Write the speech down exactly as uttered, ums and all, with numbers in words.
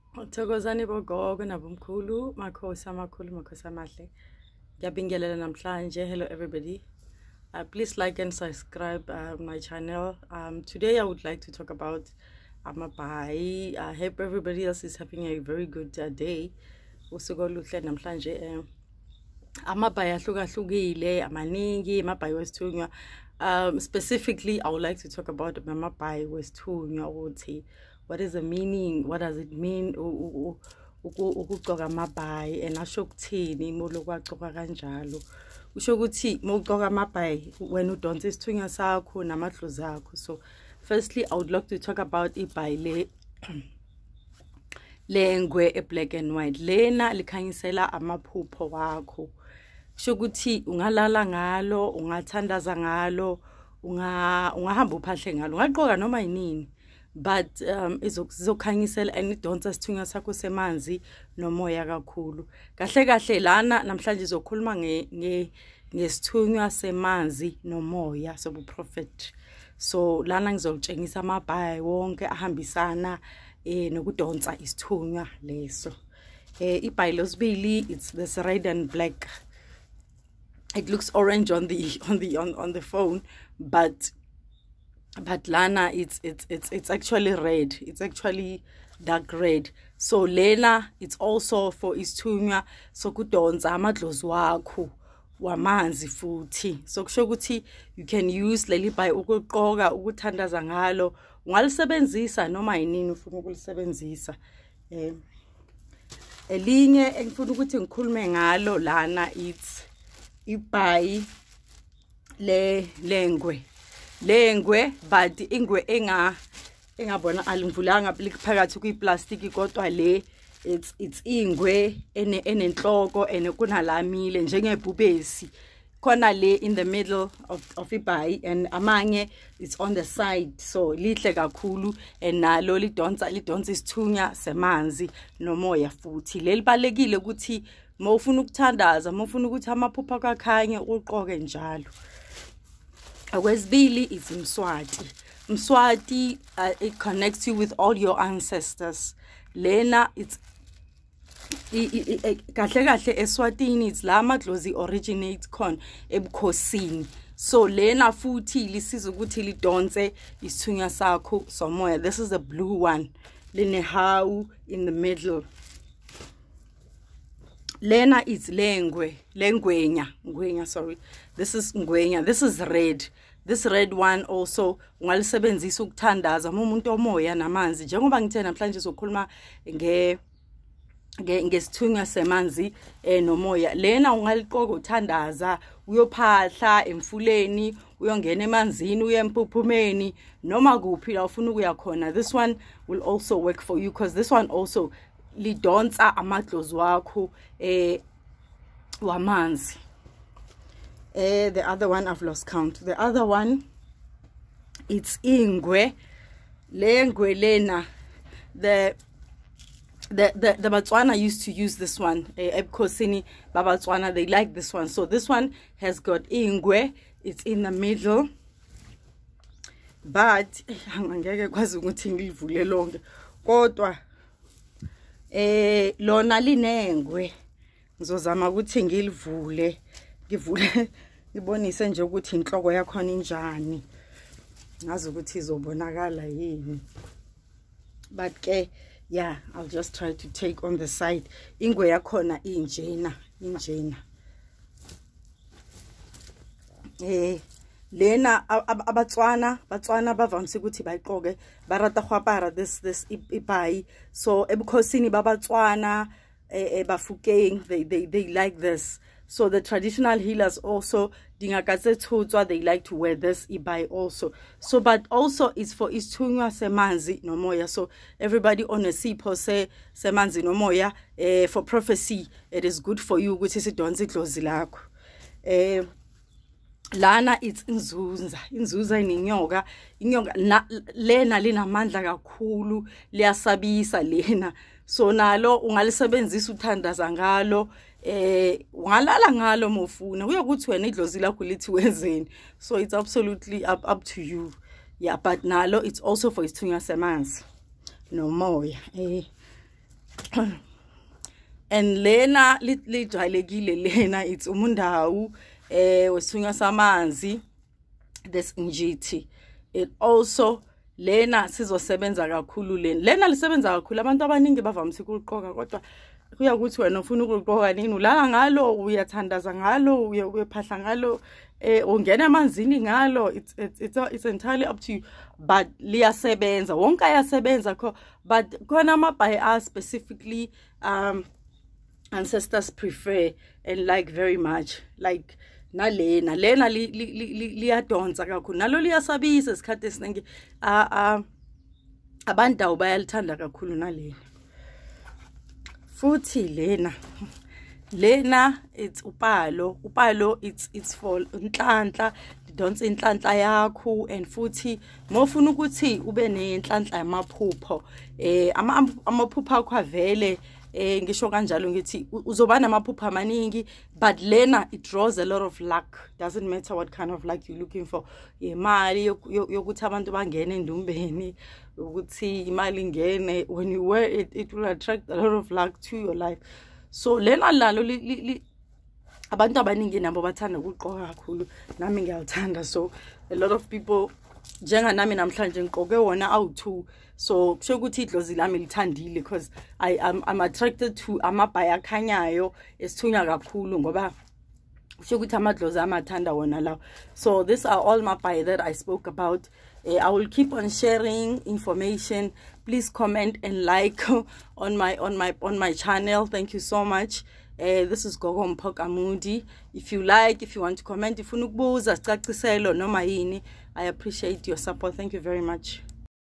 Thokozani bogogo nabomkhulu, makhosi amakhulu, makhosi amahle. Ngiyabingelela namhlanje. Hello everybody. Uh, please like and subscribe uh, my channel. Um, today I would like to talk about amabhayi. I hope everybody else is having a very good uh, day. Usuku oluhle namhlanje. Amabhayi ahlukahlukile, amaningi, amabhayi wesithunywa. Um, specifically, I would like to talk about amabhayi wesithunywa ukuthi what is the meaning? What does it mean? Ukugqoka amabhayi and asho ukuthini molokugqoka kanjalo. Usho ukuthi mawugqoka amabhayi when udonsa isithunywa sakho namadlozi akho. So firstly, I would like to talk about ibhayi le lengwe e black and white. Lena likhanyisela amaphupho wakho. Usho ukuthi ungalala ngalo, ungathandaza ngalo, unga ungahamba uphahle ngalo, ungaqoka noma yini. But um izokhanyisela and idonsa isithunywa sakho semanzi nomoya kakhulu. Kahle kahle lana namhlanje izokhuluma nge ngesithunywa semanzi nomoya sobu prophet. So lana ngizokutshengisa amabhayi wonke ahambisana eh nokudonsa isithunywa leso. Eh ibhayi losibili, it's this red and black. It looks orange on the on the on, on the phone, but but lana it's it's it's it's actually red. It's actually dark red. So lena it's also for isithunywa sokudonsa amadlozi wakho wamanzi futhi. So kusho ukuthi you can use leli bhayi ukuqoka, ukuthandaza ngalo, ungalisebenzisa noma yinini ufuna ukulisebenzisa. Eh elinye engifuna ukuthi ngikhulume ngalo lana it's ibhayi le lengwe. Lengwe but ingwe enga engabona alivulanga phakathi kuyiplastic kodwa le it's it's ingwe ene enenhloko ene kunalamile njengebhubesi khona le in the middle of of ibhayi and amanye it's on the side. So lihle kakhulu and nalo lidonsa lidonsa isithunywa semanzi nomoya futhi. Leli balekile ukuthi mawufuna ukuthandaza, mawufuna ukuthi amaphupho akakhanye uqoke njalo. Okwesibili is Mswati. Mswati uh, it connects you with all your ancestors. Lena it's kahle kahle eSwatini it's la madlozi originates khona ebukhosini. So lena futhi lisiza ukuthi lidonse isithunywa sakho somoya. This is the blue one. Line hawu in the middle. Lena is lengwe, lengwenya, ngwenya, sorry. This is ngwenya. This is red. This red one also ungalisebenzisa ukuthandaza umuntu omoya namanzi. Njengoba ngithe namhlanje sokhuluma nge ngesithunywa semanzi eh nomoya. Lena ungaliqoka uthandaza, uyophahla emfuleni, uyongena emanzini, uyemphuphumeni, noma kuphi la ufuna ukuya khona. This one will also work for you because this one also lidonsa amadlozi wakho eh wamanzi. Eh the other one I've lost count. The other one it's ingwe. Lengwe lena the the the, the Batswana used to use this one. Eh ebukhosini babatswana they like this one. So this one has got ingwe. It's in the middle. But angeke kwazi ukuthi ngilivule lonke. Kodwa eh lona linengwe ngizozama ukuthi ngilivule ngivule ngibonise nje ukuthi inhloko yakho injani ngazi ukuthi izobonakala yini. But ke yeah, I'll just try to take on the side. Ingwe yakhona injena injena eh lena abatswana batswana bavamise ukuthi bayiqoke barata khwapara this this ibhayi. So ebukhosini babatswana eh bafukeng they they they like this. So the traditional healers also dingakatsethutswa they like to wear this ibhayi also. So but also it's for isithunywa semanzi nomoya. So everybody on a sipho se semanzi nomoya eh for prophecy it is good for you ukuthi sidonse idlozi lakho. Eh lana it's inzunza inzuza ininyoka inyoka lena linamandla kakhulu liyasabisa lena. So nalo ungalisebenzisa uthandaza ngalo eh ungalala ngalo mofuna uyokuthi wena idlozi lakho lithi wenzeni. So it's absolutely up up to you. Yeah, but nalo it's also for isithunywa semanzi nomoya. Eh and lena lijwayelekile lena it's umundawu eh wesithunywa samanzi this injithi. It also lena sizosebenza kakhulu lena lena lisebenza kakhulu abantu abaningi bavamise ukuliqoka kodwa kuya ukuthi wena ufuna ukuliqoka nini ulala ngalo uyathandaza ngalo uyaphahla ngalo eh ungena emanzini ngalo it's it's it's entirely up to you but liyasebenza wonke ayasebenza but khona amabhayi are specifically um ancestors prefer and like very much like nalena lena liyadonsa kakhulu nalo liyasabisa isikhathi esiningi a abantu bayalithanda kakhulu nalena futhi lena lena it's upalo upalo it's it's for inhlanhla lidonsa inhlanhla yakho and futhi mofuna ukuthi ube nenhlanhla yamaphupho eh amaphupho akho avele eh ngisho kanjalo ngithi uzoba namaphupho amaningi but lena it draws a lot of luck. Doesn't matter what kind of luck you're looking for, imali yokuthi abantu bangene endumbeni ukuthi imali ingene, when you wear it it will attract a lot of luck to your life. So lena lalo abantu abaningi nabo bathanda ukuqoka kakhulu nami ngiyawuthanda, so a lot of people njenga nami namhlanje ngiqoke wona awu two. So kusho ukuthi idlozi lami lithandile because I am I'm attracted to amabhayi akhanyayo esithunya kakhulu ngoba kusho ukuthi amadlozi amathanda wona lawo. So these are all mabhayi that I spoke about. uh, I will keep on sharing information. Please comment and like on my on my on my channel. Thank you so much. Uh, this is Gogo Mphoka Mudi. If you like, if you want to comment, if you noma yini, I appreciate your support. Thank you very much.